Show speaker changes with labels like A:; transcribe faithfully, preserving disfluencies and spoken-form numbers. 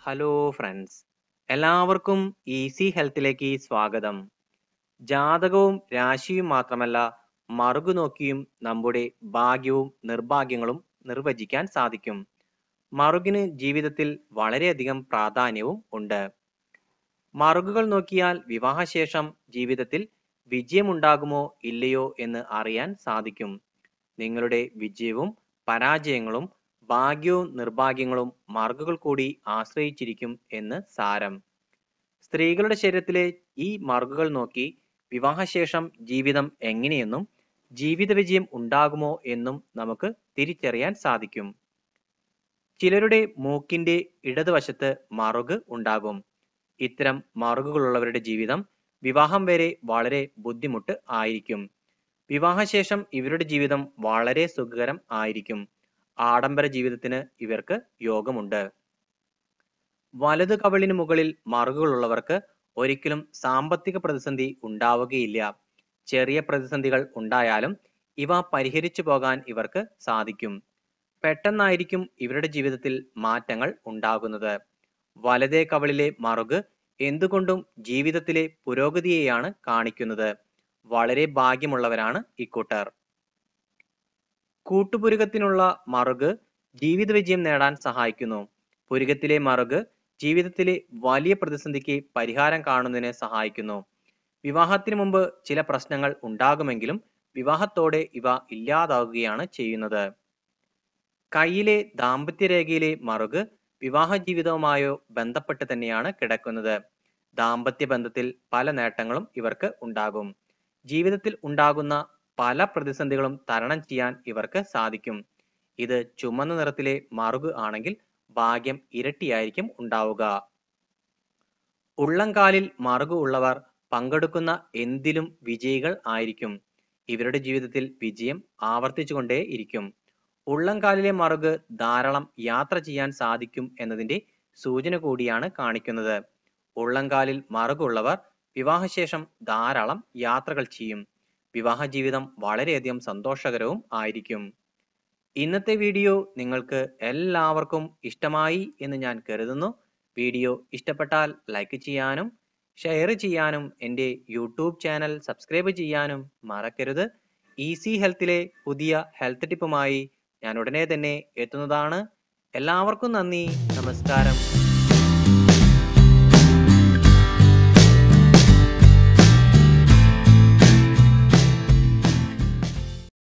A: Hello friends, എല്ലാവർക്കും easy ഹെൽത്തിലേക്ക് സ്വാഗതം. ജാതകവും രാശിയും മാത്രമല്ല, മറുകു നോക്കിയും നമ്മുടെ ഭാഗ്യവും നിർഭാഗ്യങ്ങളും നിർവചിക്കാൻ സാധിക്കും. മറുകിന് ജീവിതത്തിൽ വളരെയധികം പ്രാധാന്യവും ഉണ്ട്. മറുകുകൾ നോക്കിയാൽ വിവാഹശേഷം ജീവിതത്തിൽ വിജയമുണ്ടാകുമോ ഇല്ലയോ എന്ന് അറിയാൻ സാധിക്കും. നിങ്ങളുടെ വിജയവും പരാജയങ്ങളും ഭാഗ്യവും നിർഭാഗ്യങ്ങളും മറുകുകൾ കൂടി ആശ്രയിച്ചിരിക്കും എന്ന് സാരം. സ്ത്രീകളുടെ ശരീരത്തിലെ ഈ മറുകുകൾ നോക്കി വിവാഹശേഷം ജീവിതം എങ്ങനെയെന്നും ജീവിത വിജയം ഉണ്ടാകുമോ എന്നും നമുക്ക് തിരിച്ചറിയാൻ സാധിക്കും. ചിലരുടെ മൂക്കിന്റെ ഇടതുവശത്ത് മറുക് ഉണ്ടാകും. ഇത്തരം മറുകുകളുള്ളവരുടെ ജീവിതം വിവാഹം വരെ വളരെ ബുദ്ധിമുട്ട് ആയിരിക്കും. വിവാഹശേഷം ഇവരുടെ ജീവിതം വളരെ സുഖകരം ആയിരിക്കും. ആഡംബര ജീവിതത്തിന് ഇവർക്ക് യോഗമുണ്ട്. വലതു കവിളിന് മുകളിൽ മറുകുകളുള്ളവർക്ക് ഒരിക്കലും സാമ്പത്തിക പ്രതിസന്ധി ഉണ്ടാവുകയില്ല. ചെറിയ പ്രതിസന്ധികൾ ഉണ്ടായാലും ഇവ പരിഹരിച്ചു പോകാൻ ഇവർക്ക് സാധിക്കും. പെട്ടെന്നായിരിക്കും ഇവരുടെ ജീവിതത്തിൽ മാറ്റങ്ങൾ ഉണ്ടാകുന്നത്. വലതേ കവിളിലെ മറുക് എന്തുകൊണ്ടും ജീവിതത്തിലെ പുരോഗതിയെയാണ് കാണിക്കുന്നത്. വളരെ ഭാഗ്യമുള്ളവരാണ് ഇക്കൂട്ടർ. കൂട്ടുപുരുകത്തിനുള്ള മറുക് ജീവിത വിജയം നേടാൻ സഹായിക്കുന്നു. പുരുകത്തിലെ മറുക് ജീവിതത്തിലെ വലിയ പ്രതിസന്ധിക്ക് പരിഹാരം കാണുന്നതിന് സഹായിക്കുന്നു. വിവാഹത്തിന് മുമ്പ് ചില പ്രശ്നങ്ങൾ ഉണ്ടാകുമെങ്കിലും വിവാഹത്തോടെ ഇവ ഇല്ലാതാവുകയാണ് ചെയ്യുന്നത്. കയ്യിലെ ദാമ്പത്യരേഖയിലെ മറുക് വിവാഹ ജീവിതവുമായോ ബന്ധപ്പെട്ട് തന്നെയാണ് കിടക്കുന്നത്. ദാമ്പത്യ ബന്ധത്തിൽ പല നേട്ടങ്ങളും ഇവർക്ക് ഉണ്ടാകും. ജീവിതത്തിൽ ഉണ്ടാകുന്ന പല പ്രതിസന്ധികളും തരണം ചെയ്യാൻ ഇവർക്ക് സാധിക്കും. ഇത് ചുമന്ന നിറത്തിലെ മറുക് ആണെങ്കിൽ ഭാഗ്യം ഇരട്ടിയായിരിക്കും ഉണ്ടാവുക. ഉള്ളംകാലിൽ മറുക് ഉള്ളവർ പങ്കെടുക്കുന്ന എന്തിലും വിജയികൾ ആയിരിക്കും. ഇവരുടെ ജീവിതത്തിൽ വിജയം ആവർത്തിച്ചുകൊണ്ടേ ഇരിക്കും. ഉള്ളംകാലിലെ മറുക് ധാരാളം യാത്ര ചെയ്യാൻ സാധിക്കും എന്നതിന്റെ സൂചന കൂടിയാണ് കാണിക്കുന്നത്. ഉള്ളംകാലിൽ മറുകുള്ളവർ വിവാഹശേഷം ധാരാളം യാത്രകൾ ചെയ്യും. വിവാഹ ജീവിതം വളരെയധികം സന്തോഷകരവും ആയിരിക്കും. ഇന്നത്തെ വീഡിയോ നിങ്ങൾക്ക് എല്ലാവർക്കും ഇഷ്ടമായി എന്ന് ഞാൻ കരുതുന്നു. വീഡിയോ ഇഷ്ടപ്പെട്ടാൽ ലൈക്ക് ചെയ്യാനും ഷെയർ ചെയ്യാനും എൻ്റെ യൂട്യൂബ് ചാനൽ സബ്സ്ക്രൈബ് ചെയ്യാനും മറക്കരുത്. ഈസി ഹെൽത്തിലെ പുതിയ ഹെൽത്ത് ടിപ്പുമായി ഞാൻ ഉടനെ തന്നെ എത്തുന്നതാണ്. എല്ലാവർക്കും നന്ദി, നമസ്കാരം.